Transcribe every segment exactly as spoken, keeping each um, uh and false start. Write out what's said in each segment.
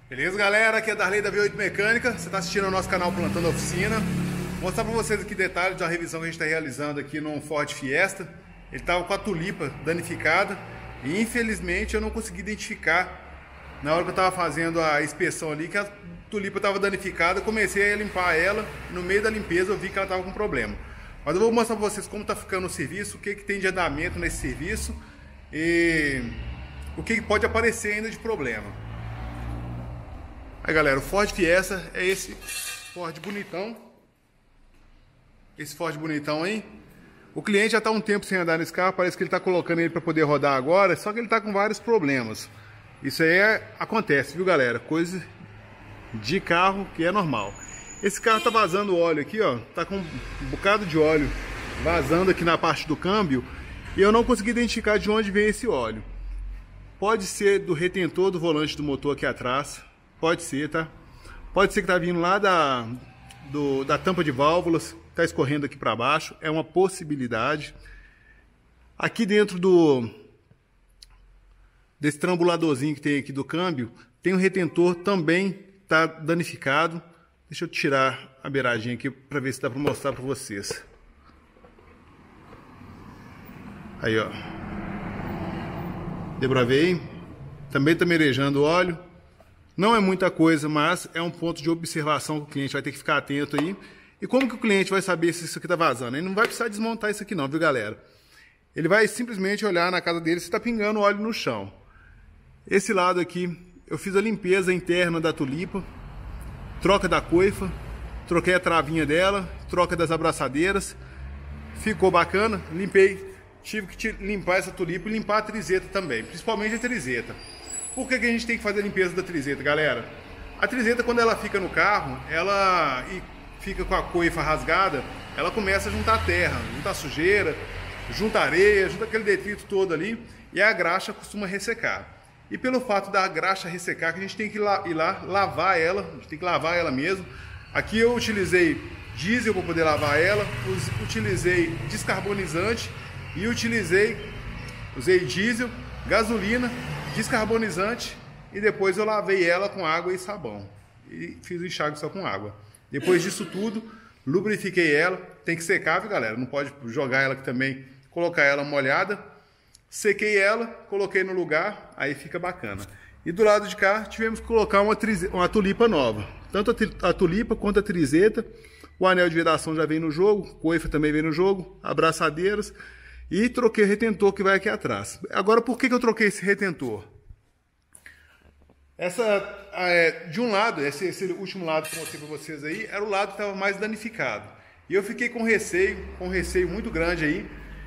Beleza, galera? Aqui é Darley da V oito Mecânica. Você está assistindo ao nosso canal Plantando Oficina. Vou mostrar para vocês aqui detalhes da revisão que a gente está realizando aqui no Ford Fiesta. Ele estava com a tulipa danificada e infelizmente eu não consegui identificar na hora que eu estava fazendo a inspeção ali que a tulipa estava danificada. Eu comecei a limpar ela, no meio da limpeza eu vi que ela estava com problema. Mas eu vou mostrar para vocês como está ficando o serviço, o que, que tem de andamento nesse serviço e o que, que pode aparecer ainda de problema. Aí galera, o Ford Fiesta é esse Ford bonitão. Esse Ford bonitão aí. O cliente já está um tempo sem andar nesse carro, parece que ele está colocando ele para poder rodar agora, só que ele está com vários problemas. Isso aí é, acontece, viu galera? Coisa de carro que é normal. Esse carro está vazando óleo aqui, ó. Tá com um bocado de óleo vazando aqui na parte do câmbio e eu não consegui identificar de onde vem esse óleo. Pode ser do retentor do volante do motor aqui atrás. Pode ser, tá? Pode ser que tá vindo lá da, do, da tampa de válvulas, tá escorrendo aqui para baixo, é uma possibilidade. Aqui dentro do desse trambuladorzinho que tem aqui do câmbio, tem um retentor também tá danificado. Deixa eu tirar a beiradinha aqui para ver se dá para mostrar para vocês. Aí, ó. Deu pra ver aí? Também tá merejando o óleo. Não é muita coisa, mas é um ponto de observação que o cliente vai ter que ficar atento aí. E como que o cliente vai saber se isso aqui está vazando? Ele não vai precisar desmontar isso aqui não, viu galera? Ele vai simplesmente olhar na casa dele se está pingando óleo no chão. Esse lado aqui, eu fiz a limpeza interna da tulipa, troca da coifa, troquei a travinha dela, troca das abraçadeiras. Ficou bacana, limpei, tive que limpar essa tulipa e limpar a trizeta também, principalmente a trizeta. Por que que a gente tem que fazer a limpeza da trizeta, galera? A trizeta, quando ela fica no carro, ela e fica com a coifa rasgada, ela começa a juntar terra, juntar sujeira, junta areia, junta aquele detrito todo ali, e a graxa costuma ressecar. E pelo fato da graxa ressecar, que a gente tem que ir lá, ir lá lavar ela, a gente tem que lavar ela mesmo. Aqui eu utilizei diesel para poder lavar ela, utilizei descarbonizante e utilizei, usei diesel, gasolina, descarbonizante e depois eu lavei ela com água e sabão e fiz o enxágue só com água. Depois disso tudo, lubrifiquei ela, tem que secar, viu galera? Não pode jogar ela aqui também, colocar ela molhada. Sequei ela, coloquei no lugar, aí fica bacana. E do lado de cá tivemos que colocar uma, uma tulipa nova, tanto a, a tulipa quanto a trizeta. O anel de vedação já vem no jogo, coifa também vem no jogo, abraçadeiras. E troquei o retentor que vai aqui atrás. Agora, por que que eu troquei esse retentor? Essa, é, de um lado, esse, esse último lado que eu mostrei para vocês aí, era o lado que estava mais danificado. E eu fiquei com receio, com receio muito grande aí,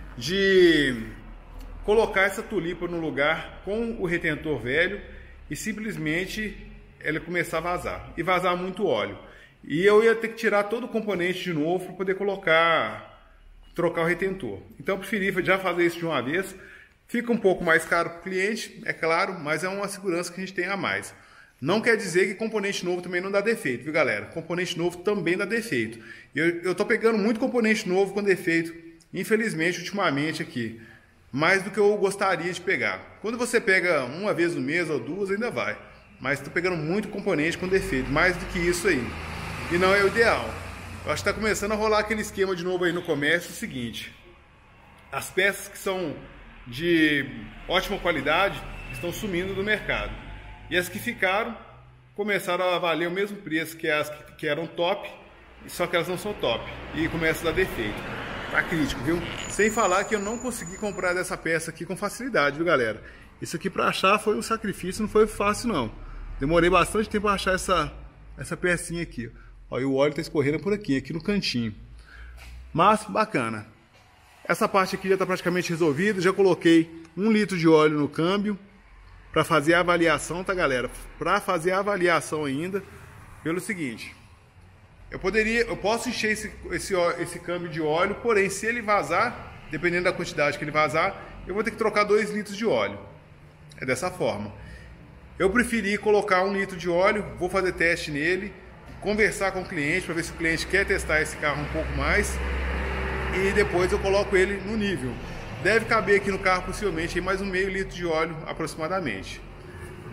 de colocar essa tulipa no lugar com o retentor velho e simplesmente ela começar a vazar. E vazar muito óleo. E eu ia ter que tirar todo o componente de novo para poder colocar... trocar o retentor. Então eu preferi já fazer isso de uma vez. Fica um pouco mais caro para o cliente, é claro, mas é uma segurança que a gente tem a mais. Não quer dizer que componente novo também não dá defeito, viu galera? Componente novo também dá defeito. Eu estou pegando muito componente novo com defeito, infelizmente, ultimamente aqui. Mais do que eu gostaria de pegar. Quando você pega uma vez no mês ou duas, ainda vai. Mas estou pegando muito componente com defeito, mais do que isso aí. E não é o ideal. Eu acho que está começando a rolar aquele esquema de novo aí no comércio, o seguinte. As peças que são de ótima qualidade estão sumindo do mercado. E as que ficaram, começaram a valer o mesmo preço que as que eram top, só que elas não são top. E começa a dar defeito. Tá crítico, viu? Sem falar que eu não consegui comprar dessa peça aqui com facilidade, viu galera? Isso aqui para achar foi um sacrifício, não foi fácil não. Demorei bastante tempo para achar essa, essa pecinha aqui, ó. E o óleo está escorrendo por aqui, aqui no cantinho. Mas, bacana. Essa parte aqui já está praticamente resolvida. Já coloquei um litro de óleo no câmbio para fazer a avaliação, tá, galera? Para fazer a avaliação ainda, pelo seguinte. Eu poderia, eu posso encher esse, esse, esse câmbio de óleo, porém, se ele vazar, dependendo da quantidade que ele vazar, eu vou ter que trocar dois litros de óleo. É dessa forma. Eu preferi colocar um litro de óleo, vou fazer teste nele, conversar com o cliente para ver se o cliente quer testar esse carro um pouco mais e depois eu coloco ele no nível. Deve caber aqui no carro possivelmente mais um meio litro de óleo aproximadamente.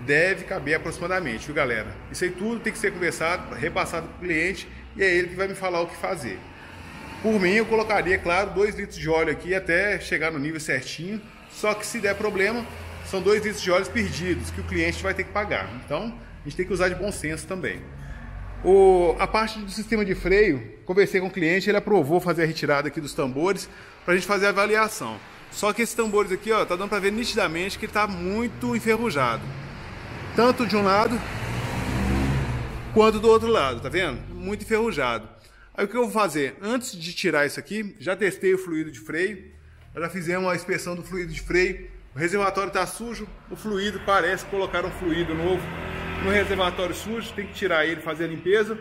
deve caber aproximadamente, viu galera? Isso aí tudo tem que ser conversado, repassado para o cliente e é ele que vai me falar o que fazer. Por mim eu colocaria, claro, dois litros de óleo aqui até chegar no nível certinho, só que se der problema, são dois litros de óleo perdidos que o cliente vai ter que pagar. Então a gente tem que usar de bom senso também. O, a parte do sistema de freio, conversei com o cliente, ele aprovou fazer a retirada aqui dos tambores para a gente fazer a avaliação. Só que esses tambores aqui, ó, tá dando para ver nitidamente que ele tá muito enferrujado. Tanto de um lado quanto do outro lado, tá vendo? Muito enferrujado. Aí o que eu vou fazer? Antes de tirar isso aqui, já testei o fluido de freio, já fizemos uma inspeção do fluido de freio. O reservatório está sujo, o fluido parece colocar um fluido novo no reservatório sujo, tem que tirar ele, fazer a limpeza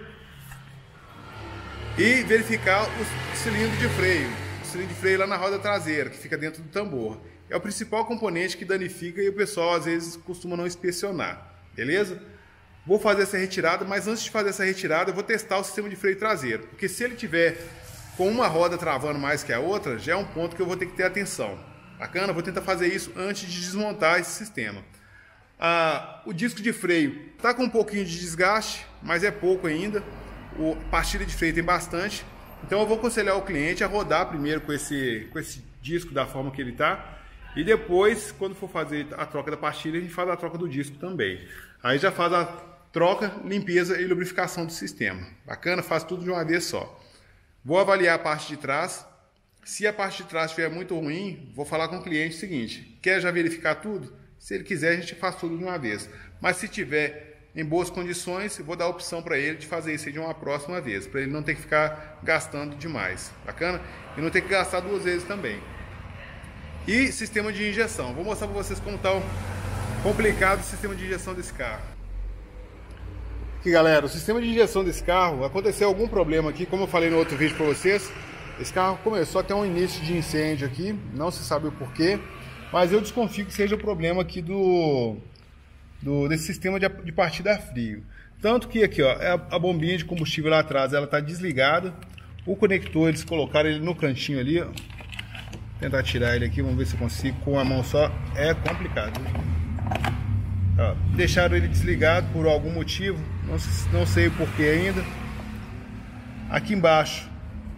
e verificar o cilindro de freio, o cilindro de freio lá na roda traseira, que fica dentro do tambor. É o principal componente que danifica e o pessoal às vezes costuma não inspecionar, beleza? Vou fazer essa retirada, mas antes de fazer essa retirada eu vou testar o sistema de freio traseiro, porque se ele tiver com uma roda travando mais que a outra, já é um ponto que eu vou ter que ter atenção. Bacana? Vou tentar fazer isso antes de desmontar esse sistema. Ah, o disco de freio está com um pouquinho de desgaste, mas é pouco ainda. O, a pastilha de freio tem bastante. Então eu vou aconselhar o cliente a rodar primeiro com esse, com esse disco da forma que ele está. E depois, quando for fazer a troca da pastilha, a gente faz a troca do disco também. Aí já faz a troca, limpeza e lubrificação do sistema. Bacana? Faz tudo de uma vez só. Vou avaliar a parte de trás. Se a parte de trás estiver muito ruim, vou falar com o cliente o seguinte: quer já verificar tudo? Se ele quiser, a gente faz tudo de uma vez. Mas se tiver em boas condições, eu vou dar a opção para ele de fazer isso de uma próxima vez, para ele não ter que ficar gastando demais. Bacana? E não ter que gastar duas vezes também. E sistema de injeção. Vou mostrar para vocês como está complicado o sistema de injeção desse carro. Aqui galera, o sistema de injeção desse carro, aconteceu algum problema aqui, como eu falei no outro vídeo para vocês. Esse carro começou a ter um início de incêndio aqui, não se sabe o porquê, mas eu desconfio que seja o problema aqui do, do desse sistema de, de partida a frio. Tanto que aqui, ó, a, a bombinha de combustível lá atrás, ela está desligada. O conector, eles colocaram ele no cantinho ali, ó. Vou tentar tirar ele aqui, vamos ver se eu consigo com a mão só. É complicado. Ó, deixaram ele desligado por algum motivo, não, não sei o porquê ainda. Aqui embaixo.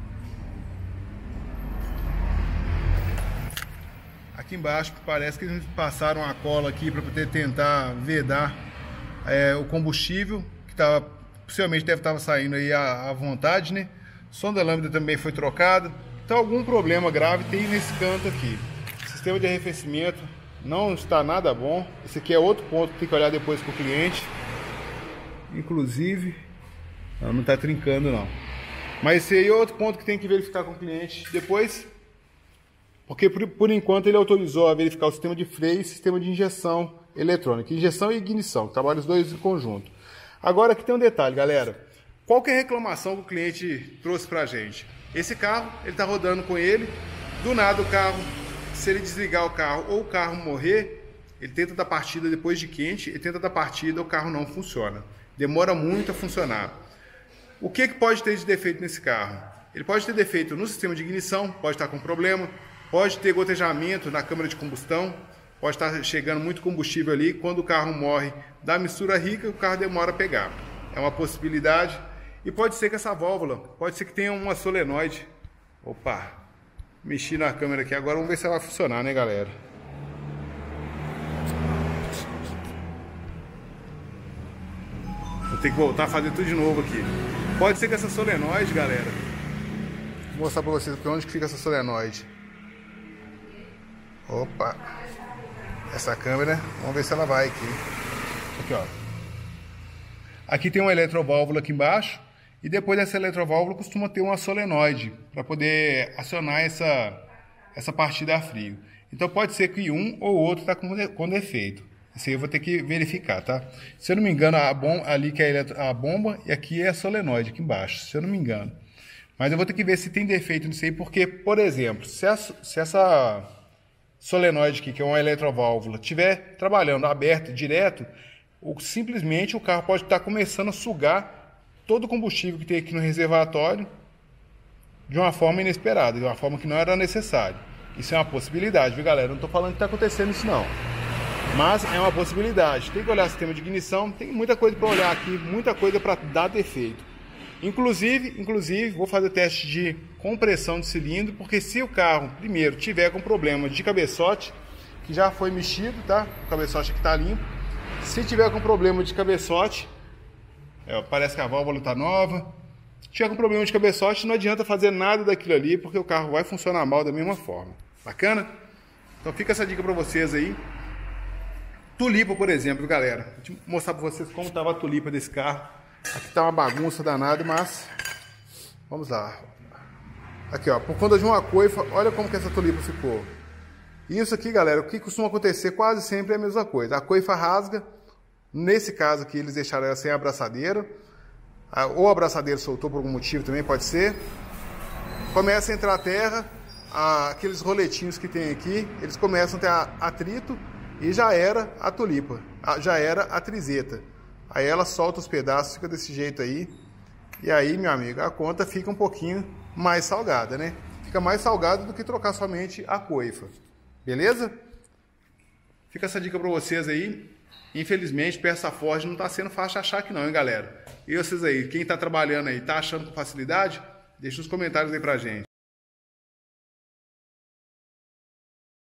Aqui embaixo parece que eles passaram a cola aqui para poder tentar vedar é, o combustível, que tava, possivelmente deve estar saindo aí à, à vontade, né? Sonda lambda também foi trocada. Então algum problema grave tem nesse canto aqui. O sistema de arrefecimento não está nada bom. Esse aqui é outro ponto que tem que olhar depois com o cliente. Inclusive, não está trincando não. Mas esse aí é outro ponto que tem que verificar com o cliente depois. Porque por, por enquanto ele autorizou a verificar o sistema de freio e sistema de injeção eletrônica. Injeção e ignição, que trabalham os dois em conjunto. Agora aqui tem um detalhe, galera. Qual que é a reclamação que o cliente trouxe pra gente? Esse carro, ele tá rodando com ele, do nada o carro, se ele desligar o carro ou o carro morrer, ele tenta dar partida depois de quente, ele tenta dar partida, o carro não funciona. Demora muito a funcionar. O que, que pode ter de defeito nesse carro? Ele pode ter defeito no sistema de ignição, pode estar com problema. Pode ter gotejamento na câmara de combustão, pode estar chegando muito combustível ali. Quando o carro morre da mistura rica, o carro demora a pegar. É uma possibilidade. E pode ser que essa válvula, pode ser que tenha uma solenoide. Opa, mexi na câmera aqui agora, vamos ver se ela vai funcionar, né, galera? Vou ter que voltar a fazer tudo de novo aqui. Pode ser que essa solenoide, galera, vou mostrar para vocês onde que fica essa solenoide. Opa, essa câmera, vamos ver se ela vai aqui. Aqui, ó. Aqui tem uma eletroválvula aqui embaixo e depois dessa eletroválvula costuma ter uma solenoide para poder acionar essa, essa partida a frio. Então pode ser que um ou outro está com, com defeito. Isso aí eu vou ter que verificar, tá? Se eu não me engano, a bom, ali que é a, eletro, a bomba e aqui é a solenoide aqui embaixo, se eu não me engano. Mas eu vou ter que ver se tem defeito nisso aí, porque, por exemplo, se essa, se essa solenoide aqui, que é uma eletroválvula, estiver trabalhando aberto direto, ou simplesmente o carro pode estar começando a sugar todo o combustível que tem aqui no reservatório de uma forma inesperada, de uma forma que não era necessária. Isso é uma possibilidade, viu, galera? Não estou falando que está acontecendo isso, não. Mas é uma possibilidade. Tem que olhar o sistema de ignição, tem muita coisa para olhar aqui, muita coisa para dar defeito. Inclusive, inclusive, vou fazer o teste de compressão de cilindro, porque se o carro, primeiro, tiver com problema de cabeçote, que já foi mexido, tá? O cabeçote aqui está limpo. Se tiver com problema de cabeçote, é, parece que a válvula está nova. Se tiver com problema de cabeçote, não adianta fazer nada daquilo ali, porque o carro vai funcionar mal da mesma forma. Bacana? Então fica essa dica para vocês aí. Tulipa, por exemplo, galera. Vou mostrar para vocês como estava a tulipa desse carro. Aqui está uma bagunça danada, mas vamos lá. Aqui, ó, por conta de uma coifa, olha como que essa tulipa ficou. Isso aqui, galera, o que costuma acontecer quase sempre é a mesma coisa. A coifa rasga. Nesse caso aqui, eles deixaram ela sem abraçadeira. Ou a abraçadeira soltou por algum motivo também, pode ser. Começa a entrar terra, aqueles roletinhos que tem aqui, eles começam a ter atrito e já era a tulipa, já era a trizeta. Aí ela solta os pedaços, fica desse jeito aí. E aí, meu amigo, a conta fica um pouquinho mais salgada, né? Fica mais salgada do que trocar somente a coifa. Beleza? Fica essa dica para vocês aí. Infelizmente, peça Ford não está sendo fácil achar aqui não, hein, galera? E vocês aí, quem está trabalhando aí, tá achando com facilidade? Deixa nos comentários aí pra gente.